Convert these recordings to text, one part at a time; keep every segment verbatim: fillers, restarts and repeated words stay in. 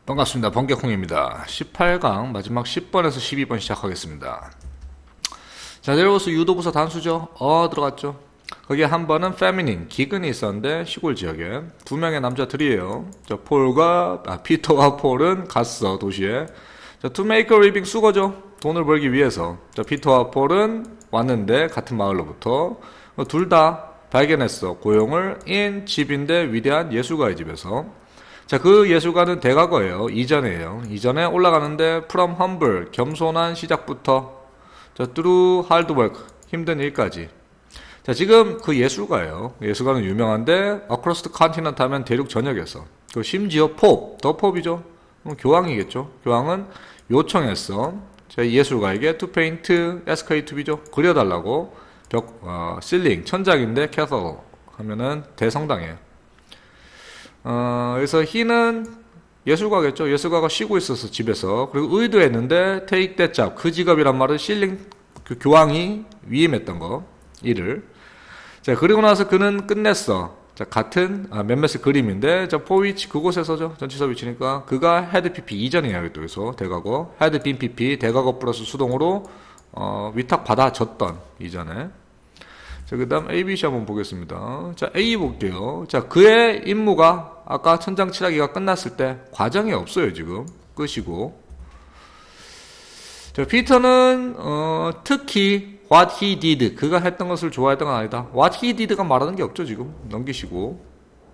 반갑습니다. 번개콩입니다. 십팔 강 마지막 십 번에서 십이 번 시작하겠습니다. 자, 내려오서 유도부사 단수죠. 어 들어갔죠. 거기에 한 번은 feminine, 기근이 있었는데 시골 지역에 두 명의 남자들이에요. 자, 폴과 아, 피터와 폴은 갔어 도시에. 자, to make a living, 수거죠. 돈을 벌기 위해서. 자, 피터와 폴은 왔는데 같은 마을로부터 둘 다 발견했어 고용을 in 집인데 위대한 예술가의 집에서. 자, 그 예술가는 대과거예요. 이전이에요. 이전에 올라가는데 from humble, 겸손한 시작부터 자, through hard work, 힘든 일까지. 자, 지금 그 예술가예요. 예술가는 유명한데 across the continent 하면 대륙 전역에서. 그 심지어 포, 더 pop이죠. 교황이겠죠. 교황은 요청했어. 자, 예술가에게 to paint 에스케이투비죠. 그려달라고. 벽, 어, 실링, 천장인데 캐서럴 하면은 대성당이에요. 어, 그래서 희는 예술가겠죠. 예술가가 쉬고 있어서 집에서. 그리고 의도했는데 take that job, 그 직업이란 말은 실링, 그 교황이 위임했던 거, 일을. 자, 그리고 나서 그는 끝냈어. 자, 같은 아, 몇몇의 그림인데 자, for which, 그곳에서죠. 전치사 위치니까 그가 had pp, 이전이에요. 또 여기서 대과거 had been pp, 대과거 플러스 수동으로 어, 위탁 받아줬던 이전에. 자, 그 다음 A, B, C 한번 보겠습니다. 자, A 볼게요. 자, 그의 임무가 아까 천장 칠하기가 끝났을 때 과정이 없어요. 지금 끝이고. 자, 피터는 어, 특히 what he did, 그가 했던 것을 좋아했던 건 아니다. what he did가 말하는 게 없죠. 지금 넘기시고.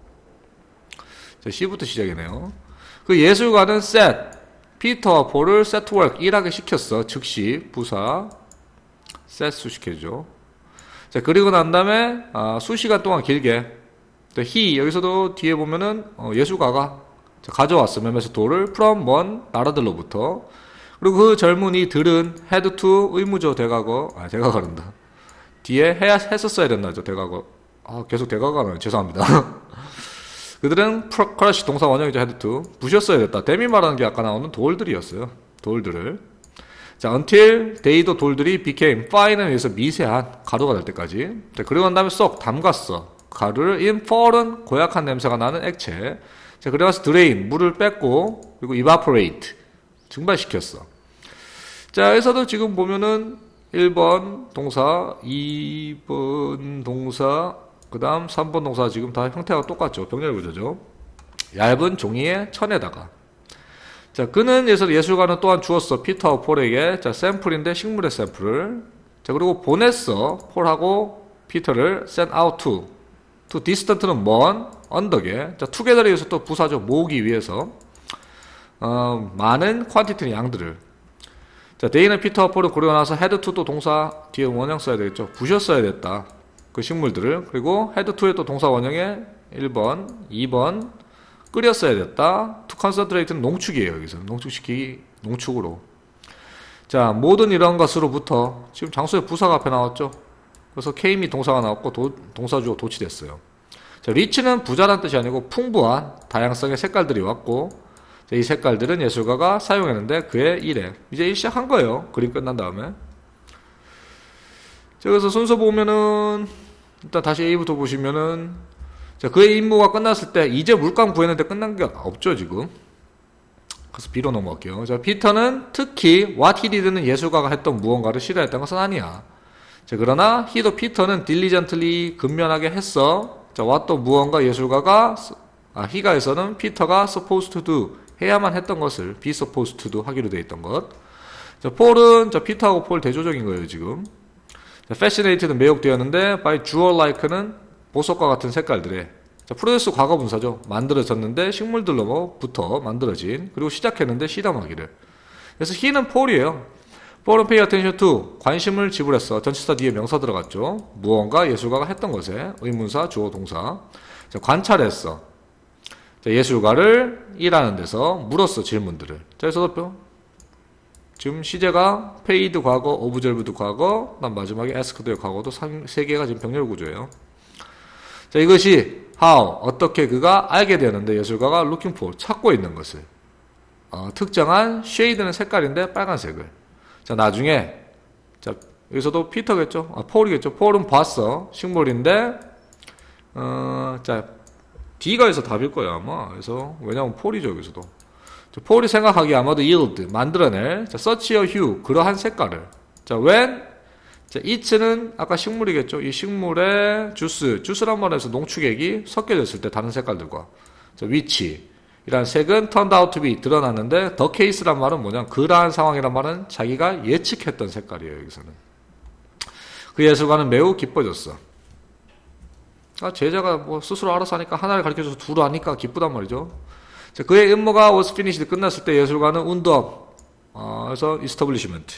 자, C부터 시작이네요. 그 예술가는 set, 피터와 폴을 set to work, 일하게 시켰어. 즉시 부사 set 수식해줘. 자, 그리고 난 다음에 아, 수시간 동안 길게 he, 여기서도 뒤에 보면은 어, 예술가가 자, 가져왔어. 몇몇의 돌을 from 먼 나라들로부터. 그리고 그 젊은이들은 had to, 의무죠. 대과거. 아, 대과거란다. 뒤에 해야 했었어야 됐나죠. 대과거. 아, 계속 대과거는 죄송합니다. 그들은 crush, 동사 원형이죠. had to. 부셨어야 됐다. 데미 말하는 게 아까 나오는 돌들이었어요. 돌들을. 자, until they도 돌들이 became, fine에 의해서 미세한 가루가 될 때까지. 자, 그리고 난 다음에 쏙 담갔어. 가루를 in fallen, 고약한 냄새가 나는 액체. 자, 그리고 나서 drain, 물을 뺐고, 그리고 evaporate, 증발시켰어. 자, 여기서도 지금 보면은 일 번 동사, 이 번 동사, 그 다음 삼 번 동사 지금 다 형태가 똑같죠. 병렬 구조죠. 얇은 종이에 천에다가. 자, 그는 예술, 예술가는 또한 주었어. 피터와 폴에게. 자, 샘플인데 식물의 샘플을. 자, 그리고 보냈어. 폴하고 피터를 send out to. to distant는 먼, 언덕에. 자, together에 의해서 또 부사죠. 모으기 위해서. 어, 많은 quantity는 양들을. 자, 데이는 피터와 폴을 고르고 나서 had to 또 동사 뒤에 원형 써야 되겠죠. 부셨어야 됐다. 그 식물들을. 그리고 had to에 또 동사 원형에 일 번, 이 번, 끓였어야 됐다. to concentrate는 농축이에요. 여기서 농축시키기, 농축으로. 자, 모든 이런 것으로부터 지금 장소에 부사가 앞에 나왔죠. 그래서 came이 동사가 나왔고 도, 동사주어 도치됐어요. 자, rich는 부자란 뜻이 아니고 풍부한 다양성의 색깔들이 왔고, 자, 이 색깔들은 예술가가 사용했는데 그의 일에 이제 일 시작한 거예요. 그림 끝난 다음에. 자, 그래서 순서 보면은 일단 다시 A부터 보시면은 자, 그의 임무가 끝났을 때 이제 물감 구했는데 끝난 게 없죠. 지금. 그래서 B로 넘어갈게요. 자, 피터는 특히 what he did는 예술가가 했던 무언가를 싫어했던 것은 아니야. 자, 그러나 he도 피터는 diligently, 근면하게 했어. 자, what도 무언가 예술가가 아, he가 에서는 피터가 supposed to do, 해야만 했던 것을 be supposed to do 하기로 되어 있던 것. 자, 폴은 자, 피터하고 폴 대조적인 거예요. 지금. 자, fascinated는 매혹되었는데 by jewel like는 보석과 같은 색깔들에. 자, 프로듀스 과거분사죠. 만들어졌는데 식물들로부터 만들어진. 그리고 시작했는데 실험하기를. 그래서 he는 폴이에요. 폴은 pay attention to, 관심을 지불했어. 전치사 뒤에 명사 들어갔죠. 무언가 예술가가 했던 것에 의문사, 주어, 동사. 자, 관찰했어. 자, 예술가를 일하는 데서 물었어. 질문들을. 자, 여기서 지금 시제가 paid 과거, observed 과거, 그다음 마지막에 asked의 과거도 세 개가 지금 병렬 구조예요. 자, 이것이 how, 어떻게 그가 알게 되었는데 예술가가 looking for, 찾고 있는 것을. 어, 특정한 shade는 색깔인데 빨간색을. 자, 나중에 자, 여기서도 피터겠죠. 아, 폴이겠죠. 폴은 봤어. 식물인데 어, 자, D가 여기서 답일 거야 아마. 그래서 왜냐면 폴이죠 여기서도. 폴이 생각하기에 아마도 yield, 만들어낼, 자, such a hue, 그러한 색깔을. 자, when, 자, it는 아까 식물이겠죠. 이 식물의 주스, 주스란 말에서 농축액이 섞여졌을 때 다른 색깔들과. 자, which, 이란 색은 turned out to be, 드러났는데, the case란 말은 뭐냐, 그러한 상황이란 말은 자기가 예측했던 색깔이에요, 여기서는. 그 예술가는 매우 기뻐졌어. 아, 제자가 뭐 스스로 알아서 하니까 하나를 가르쳐줘서 둘을 하니까 기쁘단 말이죠. 자, 그의 음모가 was finished, 끝났을 때 예술가는 운동, 어, 그래서 establishment.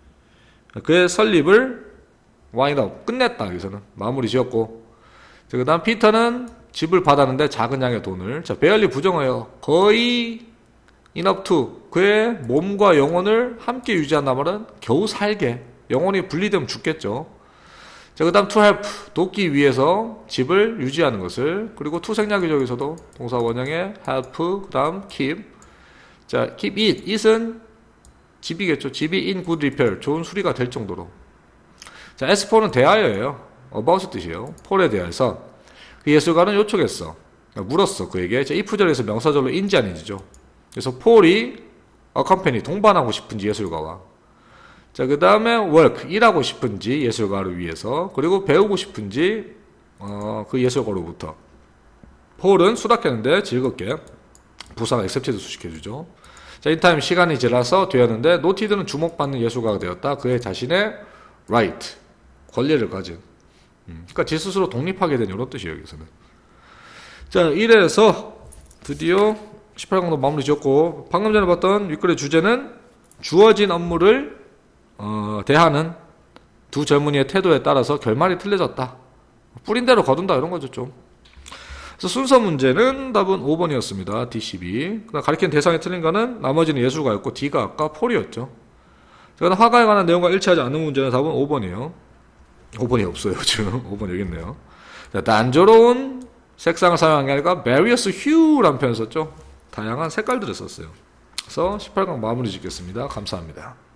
그의 설립을 wind up, 끝냈다, 여기서는. 마무리 지었고. 자, 그 다음 피터는 집을 받았는데 작은 양의 돈을. 자, barely 부정해요. 거의 enough to. 그의 몸과 영혼을 함께 유지한단 말은 겨우 살게. 영혼이 분리되면 죽겠죠. 자, 그 다음 to help, 돕기 위해서 집을 유지하는 것을. 그리고 to 생략기적에서도 동사 원형의 help, 그 다음 keep. 자, keep it. it은 집이겠죠. 집이 in good repair, 좋은 수리가 될 정도로. 자, as for는 대하여예요. about 뜻이에요. 폴에 대해서. 그 예술가는 요청했어. 물었어, 그에게. 자, if절에서 명사절로 인지 아닌지죠. 그래서 폴이 accompany, 동반하고 싶은지 예술가와. 자, 그 다음에 work, 일하고 싶은지 예술가를 위해서, 그리고 배우고 싶은지 어, 그 예술가로부터. 폴은 수락했는데 즐겁게 부사가 accepted 수식해주죠. 자, in time, 시간이 지나서 되었는데 noted는 주목받는 예술가가 되었다. 그의 자신의 right, 권리를 가진. 음, 그러니까 지 스스로 독립하게 된 이런 뜻이에요, 여기서는. 자, 이래서 드디어 십팔 강도 마무리 지었고, 방금 전에 봤던 윗글의 주제는 주어진 업무를 어, 대하는 두 젊은이의 태도에 따라서 결말이 틀려졌다. 뿌린 대로 거둔다, 이런 거죠, 좀. 그래서 순서 문제는 답은 오 번이었습니다. 디 십이. 그다음 가리키는 대상이 틀린 거는 나머지는 예술가였고, D가 아까 폴이었죠. 그다음 화가에 관한 내용과 일치하지 않는 문제는 답은 오 번이에요. 오 번이 없어요, 지금. 오 번 여기 있네요. 자, 난조로운 색상을 사용한 게 아니라 various hue라는 표현을 썼죠. 다양한 색깔들을 썼어요. 그래서 십팔 강 마무리 짓겠습니다. 감사합니다.